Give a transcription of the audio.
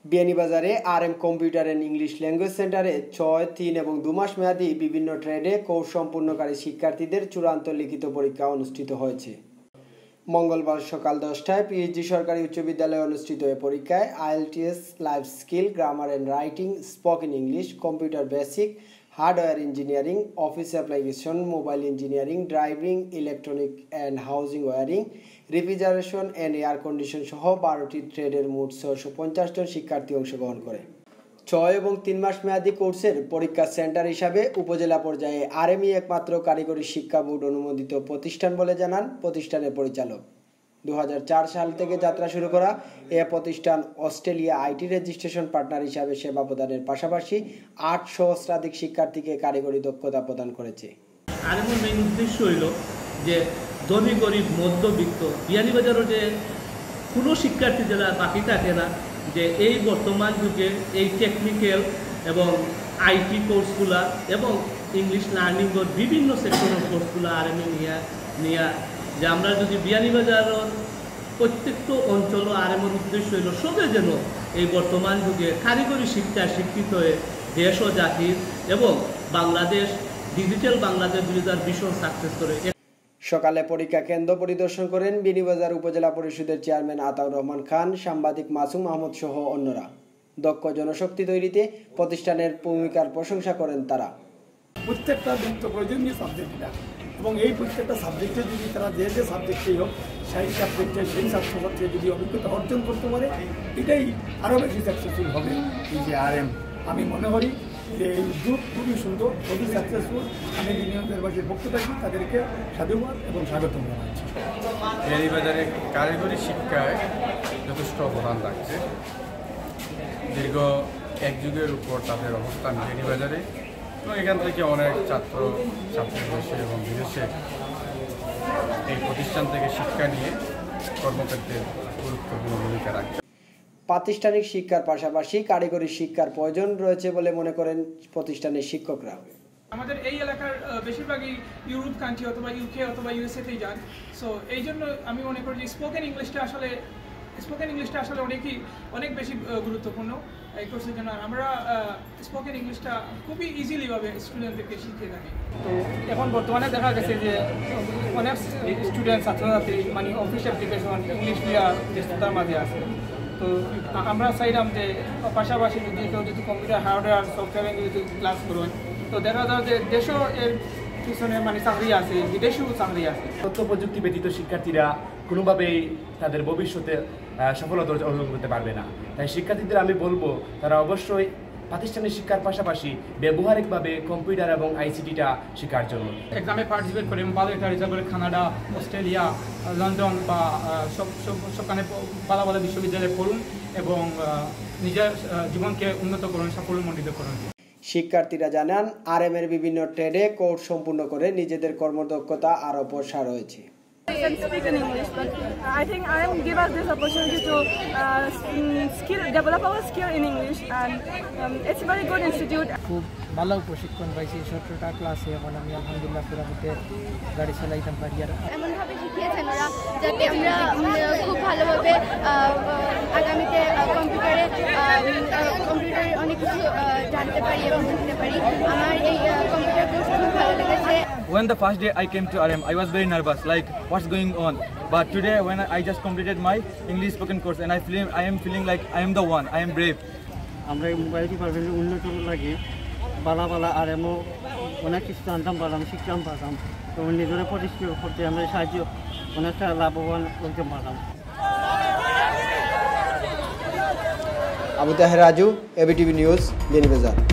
বিয়ানীবাজারে RM computer and English language সেন্টারে 6, 3 এবং 2 মাস মেয়াদী বিভিন্ন ট্রেডে কোর্স সম্পূর্ণকারী শিক্ষার্থীদের চূড়ান্ত লিখিত পরীক্ষা অনুষ্ঠিত হয়েছে। মঙ্গলবার সকাল 10টায় পিএইচজি সরকারি উচ্চ বিদ্যালয়ে অনুষ্ঠিত এই পরীক্ষায় IELTS, life skill, grammar and writing, spoken English, computer basic, hardware engineering, office application, mobile engineering, driving, electronic and housing wiring, refrigeration and air condition সহ 12টি ট্রেডের মোট 650 জন শিক্ষার্থী অংশগ্রহণ করে। 6 এবং 3 মাস মেয়াদী কোর্সের পরীক্ষা সেন্টার হিসাবে উপজেলা পর্যায়ে আরএমই একমাত্র কারিগরি শিক্ষা বোর্ড অনুমোদিত প্রতিষ্ঠান বলে জানান প্রতিষ্ঠানের পরিচালক। 2004 সাল থেকে যাত্রা শুরু করা এ প্রতিষ্ঠান অস্ট্রেলিয়া আইটি রেজিস্ট্রেশন পার্টনার হিসাবে সেবা প্রদানের পাশাপাশি 8 সহস্রাধিক শিক্ষার্থীকে কারিগরি দক্ষতা প্রদান করেছে। আরএমএর মেইন উদ্দেশ্য হইল যে ধনী গরিব মধ্যবিত্ত বিয়ানীবাজারও যে কোনো শিক্ষার্থী যারা বাকি থাকে না, যে এই বর্তমান যুগে এই টেকনিক্যাল এবং আইটি কোর্সগুলা এবং ইংলিশ লার্নিংয়ের বিভিন্ন সেক্টরের কোর্সগুলো আরএমএ নিয়ে যে আমরা যদি বিয়ানীবাজারের প্রত্যেকটা অঞ্চল আরএমএর উদ্দেশ্য হইল সবে যেন এই বর্তমান যুগে কারিগরি শিক্ষায় শিক্ষিত হয়ে দেশ ও জাতির এবং বাংলাদেশ ডিজিটাল বাংলাদেশ 2020 সাকসেস করে। সকালে পরীক্ষা কেন্দ্র পরিদর্শন করেন বিয়ানীবাজার উপজেলা পরিষদের চেয়ারম্যান আতাউর রহমান খান, সাংবাদিক মাসুম আহমদ সহ অন্যরা। দক্ষ জনশক্তি তৈরিতে প্রতিষ্ঠানের ভূমিকার প্রশংসা করেন তারা। প্রত্যেকটা নিত্য প্রয়োজনীয় সাবজেক্ট এবং এই প্রত্যেকটা সাবজেক্টে যদি তারা যে সাবজেক্টেই হোক সেই সাবজেক্টে সেই ছাত্রছাত্রী যদি অভিজ্ঞতা অর্জন করতে পারে, এটাই আরও বেশি সাকসেসফুল হবে। এই যে আরএম, আমি মনে করি যে এই উদ্যোগ খুবই সুন্দর, খুবই সাকসেসফুল। আমি বিনিয়োগবাসীর পক্ষ থেকে তাদেরকে সাধুবাদ এবং স্বাগতম জানাচ্ছি। বিয়ানীবাজারে কারিগরি শিক্ষায় যথেষ্ট অবদান রাখছে। দীর্ঘ এক যুগের উপর তাদের অবস্থান বিয়ানীবাজারে এবং এখান থেকে অনেক ছাত্রী দেশে এবং বিদেশে এই প্রতিষ্ঠান থেকে শিক্ষা নিয়ে কর্মক্ষেত্রে গুরুত্বপূর্ণ ভূমিকা রাখছে। প্রাতিষ্ঠানিক শিক্ষার পাশাপাশি কারিগরি শিক্ষার প্রয়োজন রয়েছে বলে মনে করেন প্রতিষ্ঠানের শিক্ষকরা। আমাদের এই এলাকার বেশিরভাগই ইউরোপ কান্ট্রি অথবা ইউকে অথবা ইউএসএতেই যান। সো এই জন্য আমি মনে করি যে স্পোকেন ইংলিশটা আসলে অনেক বেশি গুরুত্বপূর্ণ এই কোর্সের জন্য। আমরা স্পোকেন ইংলিশটা খুবই ইজিলিভাবে স্টুডেন্টদেরকে শিখিয়ে থাকি। তো এখন বর্তমানে দেখা গেছে যে অনেক স্টুডেন্ট ছাত্রছাত্রী মানে অফিস অ্যাপ্লিকেশন ইংলিশ নিয়ে ব্যস্ততার মাঝে আছে। তো আমরা চাইলাম যে পাশাপাশি যদি কেউ যদি কম্পিউটার হার্ডওয়্যার সফটওয়্যার যদি ক্লাস করুন, তো দেখা যায় যে দেশও এর পিছনে মানে চাকরি আছে, বিদেশেও চাকরি আছে। তথ্য প্রযুক্তি ব্যতীত শিক্ষার্থীরা কোনোভাবেই তাদের ভবিষ্যতে সফলতা অর্জন করতে পারবে না। তাই শিক্ষার্থীদের আমি বলবো তারা অবশ্যই প্রাতিষ্ঠানিক শিক্ষার পাশাপাশি ব্যবহারিকভাবে কম্পিউটার এবং আইসিটিটা শেখার জন্য এক্সামে পার্টিসিপেট করে ভালো একটা রেজাল্ট করে কানাডা, অস্ট্রেলিয়া, লন্ডন বা সবখানে ভালো ভালো বিশ্ববিদ্যালয়ে পড়ুন এবং নিজের জীবনকে উন্নত করুন, সাফল্যমণ্ডিত করুন। শিক্ষার্থীরা জানান আরএমের বিভিন্ন ট্রেডে কোর্স সম্পূর্ণ করে নিজেদের কর্মদক্ষতা আরও প্রসার হয়েছে। I can speak in English, but I think IM give us this opportunity to develop our skill in English, and it's a very good institute. খুব ভালো প্রশিক্ষণ পাইছি 17টা ক্লাসে। এখন আমি আলহামদুলিল্লাহ পুরাপুরি গাড়ি চালাইতাম পারি। আর এমনভাবে শিখিয়েছেন ওরা যাতে আমরা খুব ভালোভাবে আগামীতে কম্পিউটারে অনেক কিছু জানতে পারি এবং শিখতে পারি। আমার এই কম্পিউটার কোর্স খুব ভালো লেগেছে। When the first day I came to RM, I was very nervous, like what's going on. But today, when I just completed my English spoken course, and I am feeling like I am the one. I am brave. আমরা এই mobile ডিপার্টমেন্টের উন্নত লাগে বালা RMO অনেক কিছু জানতাম পারলাম, শিখতাম পারলাম। তো নিজেরা প্রতিষ্ঠিত করতে আমরা সাহায্য অনেকটা লাভবান করতে পারলাম। Abu Taher Raju, ABTV news, Beanibazar.